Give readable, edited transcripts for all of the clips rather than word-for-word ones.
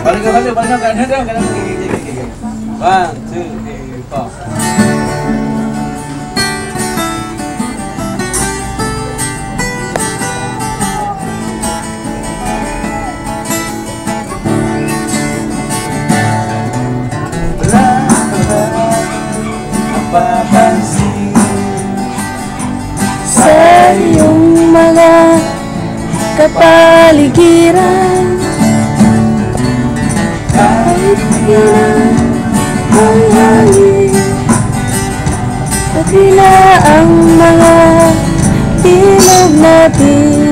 Balik, ganun daw. 1, 2, 3, 4. Papansin sa iyong mga kapaligiran, kahit ilan ang hangin, pati na ang mga ilog natin.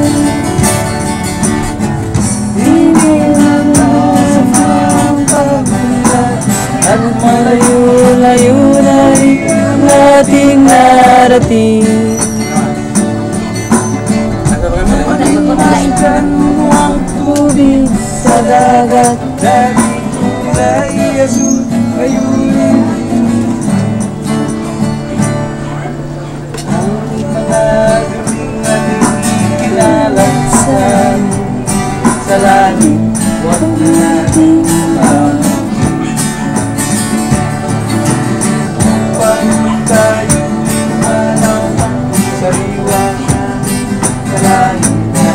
at malayo-layo na rin ang ating narating. Ikan mo ang tubig sa dagat, dating kulay asul, ayun ang mga gabing ating kilala sa langit. Huwag na natin upang tayo manaw sa liwanag sa langit.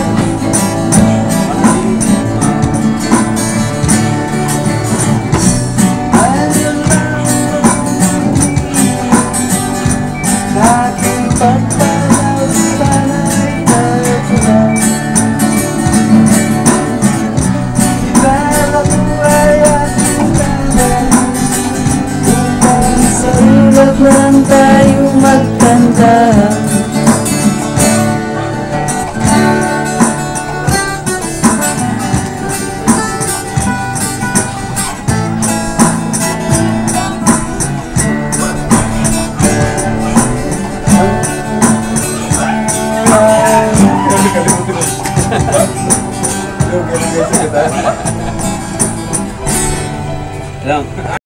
Lang tayo magkanta. Lang.